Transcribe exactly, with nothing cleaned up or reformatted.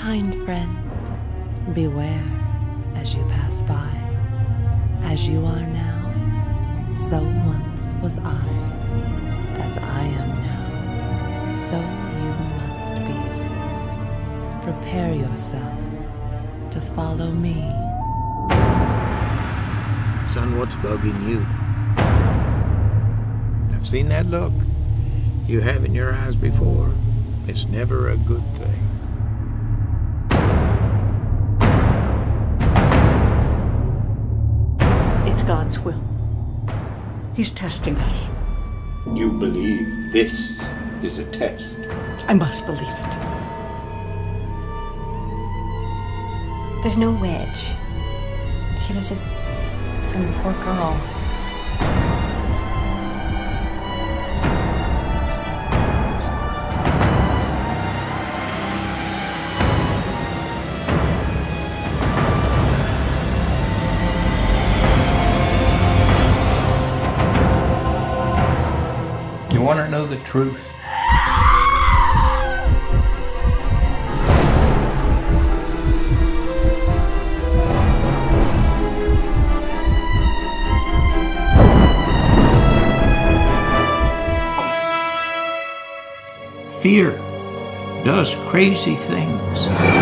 kind friend, beware as you pass by. As you are now, so once was I. As I am now, so you must be. Prepare yourself to follow me. Son, what's bugging you? I've seen that look you have in your eyes before. It's never a good thing. It's God's will. He's testing us. You believe this is a test? I must believe it. There's no witch. She was just some poor girl. You want to know the truth? Fear does crazy things.